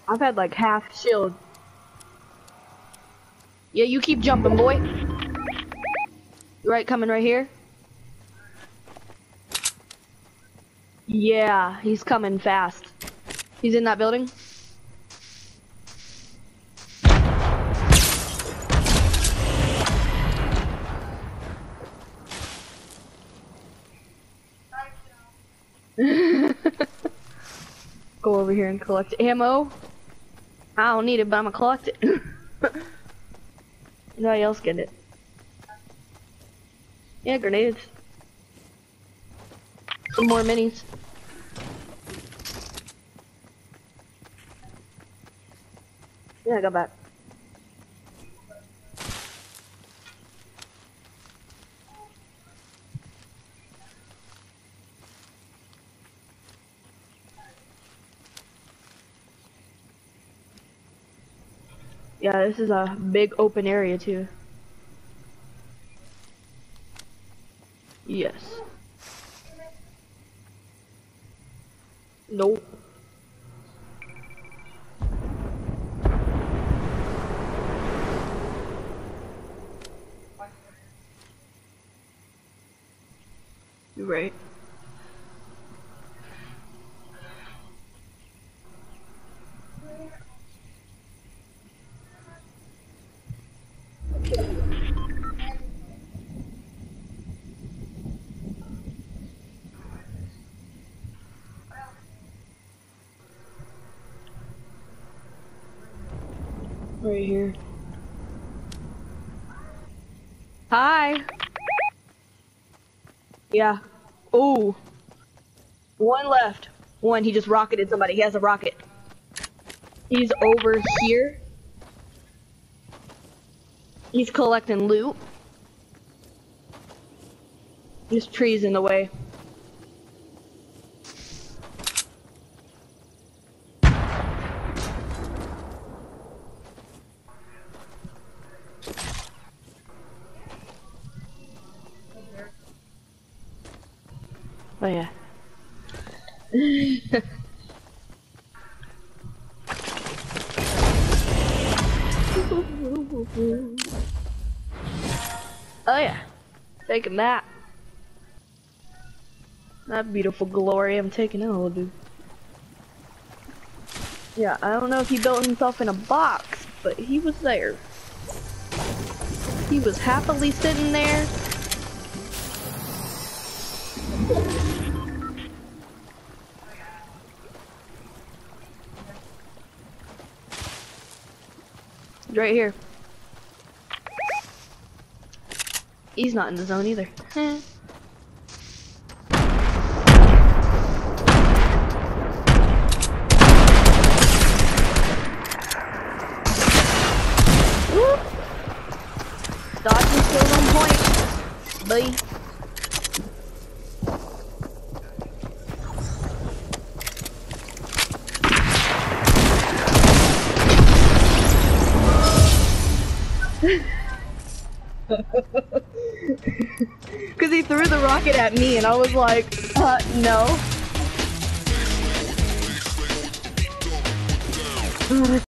I've had like half shield. Yeah, you keep jumping, boy. You right, coming right here? Yeah, he's coming fast. He's in that building. Go over here and collect ammo. I don't need it, but I'm gonna collect it. Nobody else get it. Yeah, grenades. Some more minis. Yeah, I got back. Yeah, this is a big open area too. Yes. Nope. You're right. Right here. Hi. Yeah. Oh. One left. One, he just rocketed somebody. He has a rocket. He's over here. He's collecting loot. This tree's in the way. Oh yeah. Oh yeah. Taking that. That beautiful glory, I'm taking all of it. Yeah, I don't know if he built himself in a box, but he was there. He was happily sitting there. Right here. He's not in the zone either. Dodging skills on point, buddy. Cause he threw the rocket at me and I was like, no.